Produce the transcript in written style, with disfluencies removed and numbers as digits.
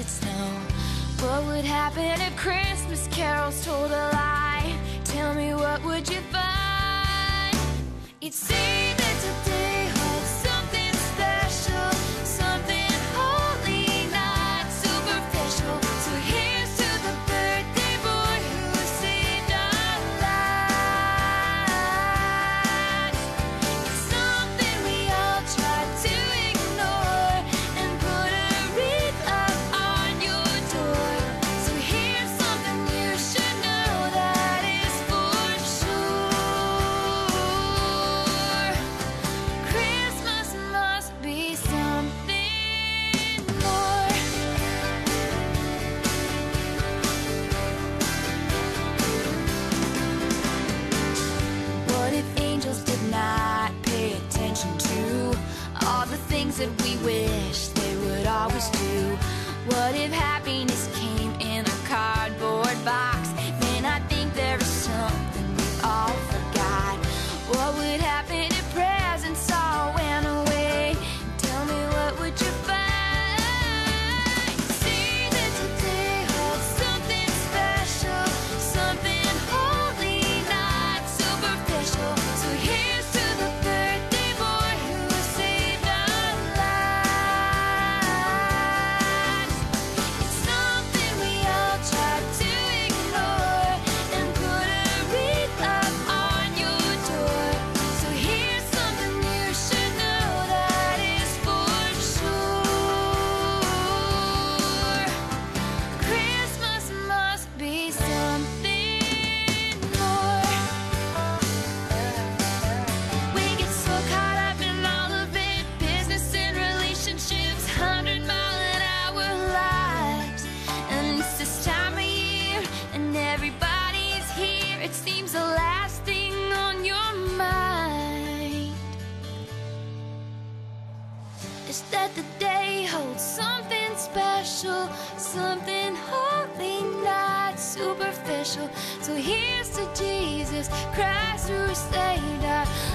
it snow? What would happen if Christmas carols told a lie? Tell me, what would you find? You'd see that today holds something special, something holy, not superficial. So here's to the birthday boy who saved our lives. It's something we all try to ignore and put a wreath up on your door. So here's something you should know that is for sure. Christmas must be something more. What if angels did not pay attention to all the things that we wish they would always do? What if happiness came in a cardboard box? Man, I think there is something we all forgot. What would happen if presents all went away? Tell me, what would you find? See that today holds something special, something holy, not superficial. So here's to the birthday boy who saved our lives. It's something we all try to ignore and put a wreath up on your door. So here's something you should know that is for sure. Christmas must be something more. We get so caught up in all of it, business and relationships, 100-mile-an-hour lives. And it's this time of year and everybody's here. It seems the last thing on your mind is that the day holds something special, something holy, not superficial. So here's to Jesus Christ who saved our